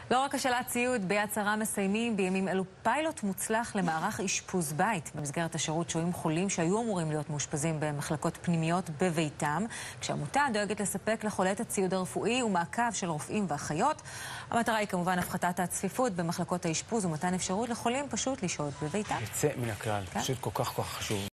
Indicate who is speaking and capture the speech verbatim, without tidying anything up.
Speaker 1: לא רק השאלת ציוד, ביד שרה מסיימים בימים אלו פיילוט מוצלח למערך אשפוז בית. במסגרת השירות שוהים חולים שהיו אמורים להיות מאושפזים במחלקות פנימיות בביתם, כשעמותה דואגת לספק לחולה את הציוד הרפואי ומעקב של רופאים ואחיות. המטרה היא כמובן הפחתת הצפיפות במחלקות האשפוז ומתן אפשרות לחולים פשוט לשהות בביתם.
Speaker 2: יוצא מן הכלל, פשוט כל כך כל כך חשוב.